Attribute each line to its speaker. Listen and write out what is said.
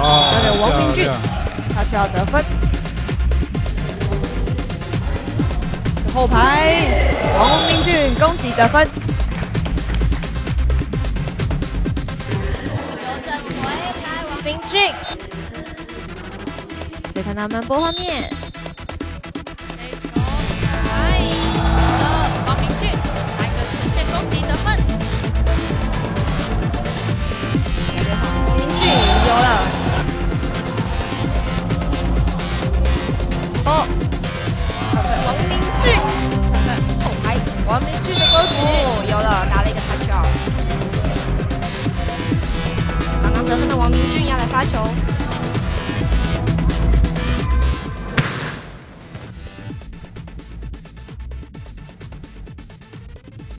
Speaker 1: 交给王明俊，他需要得分。后排，王明俊攻击得分。
Speaker 2: 纠正回来，王明俊。可以看到慢播画面。
Speaker 1: 王明俊来个直线攻击得分，王明俊有了。